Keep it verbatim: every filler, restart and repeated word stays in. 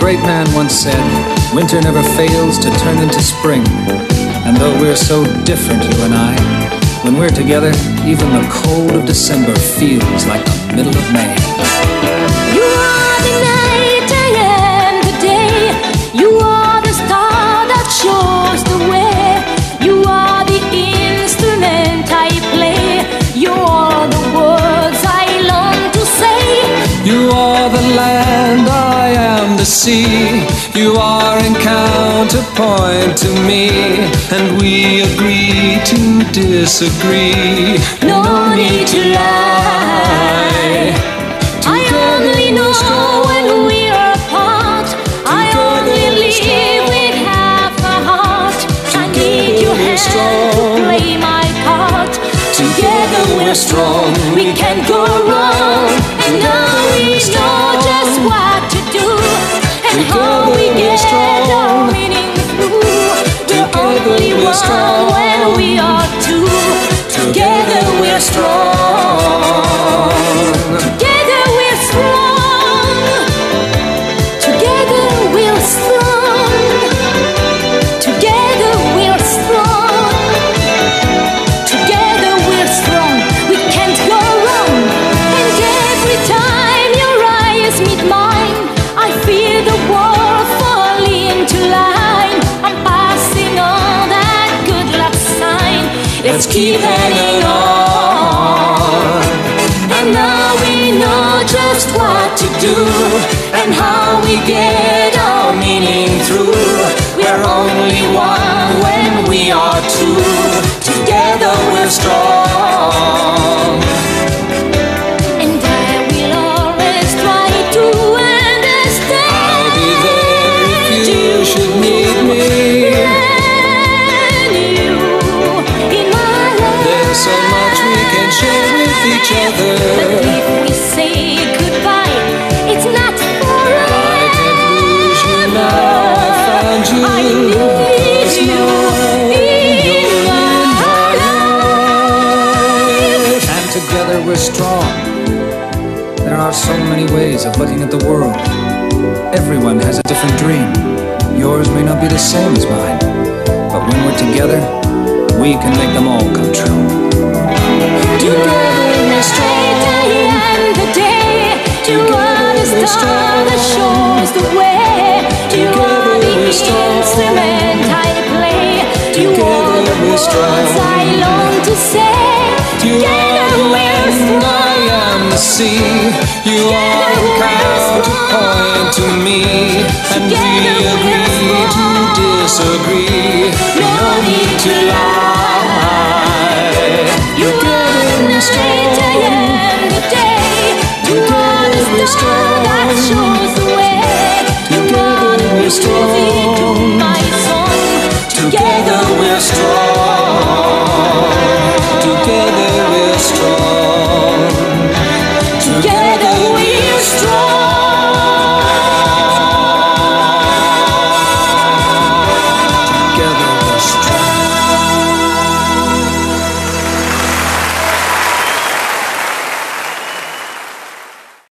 great man once said, winter never fails to turn into spring. And though we're so different, you and I, when we're together, even the cold of December feels like the middle of May. You are the night, I am the day. You are the star that shows the way. You are the instrument I play. You are the words I long to say. You are the land, I am the sea. You are in counterpoint to me, and we agree to disagree. No, no need to lie. I only know when we are apart. I only live with half a heart. I need your hand to play my part. Together we're strong, we can't go wrong. And now we know just what to do, and how we get our meaning through. We're only one when we are two. Together we're strong. Together we're strong. Together we're strong. Together we're strong. Together we're strong. We can't go wrong. And every time your eyes meet mine, I feel the world fall into line. I'm passing on that good luck sign. Let's keep hanging on. And now we know just what to do, and how we get our meaning through. We're only one when we are two. Together we're strong. And I will always try to understand. I'll be there if you should need me. And you in my life. There's so much we can share with each other. But if we say goodbye, it's not forever. I can't lose you now. I found you. I need you in my life. And together we're strong. There are so many ways of looking at the world. Everyone has a different dream. Yours may not be the same as mine, but when we're together, we can make them all come true. Together we're strong. I am the day. You are the star that shows the way. You are the instrument I play. You are the words I long to say. Together we're strong. I am the sea. You are the counterpoint to me, and we agree to disagree. No need to